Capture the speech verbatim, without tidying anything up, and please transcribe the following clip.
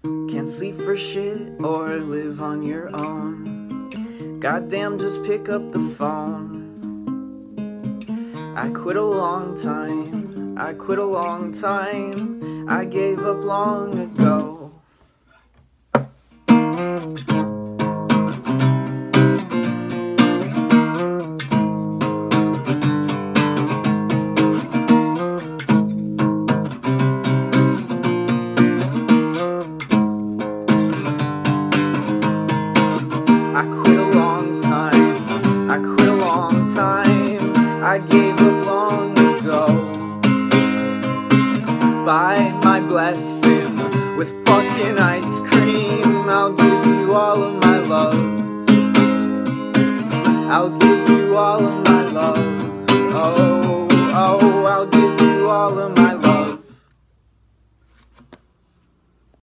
Can't sleep for shit or live on your own. Goddamn, just pick up the phone. I quit a long time, I quit a long time, I gave up long ago. I quit a long time, I quit a long time, I gave up long ago. Buy my blessing with fucking ice cream, I'll give you all of my love. I'll give you all of my